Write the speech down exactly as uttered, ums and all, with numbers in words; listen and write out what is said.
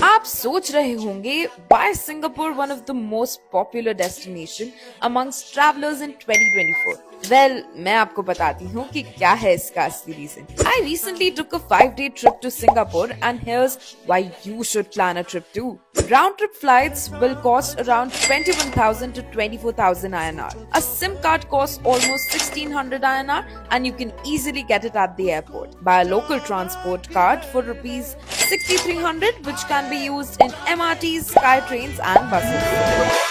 आप सोच रहे होंगे why Singapore one of the most popular destination amongst travelers in twenty twenty-four? Well, मैं आपको बताती हूँ कि क्या है इसका असली reason. I recently took a five-day trip to Singapore and here's why you should plan a trip too. Round-trip flights will cost around twenty-one thousand to twenty-four thousand I N R. A SIM card costs almost sixteen hundred I N R and you can easily get it at the airport. Buy a local transport card for rupees sixty-three hundred which can be used in M R Ts, Sky trains and buses.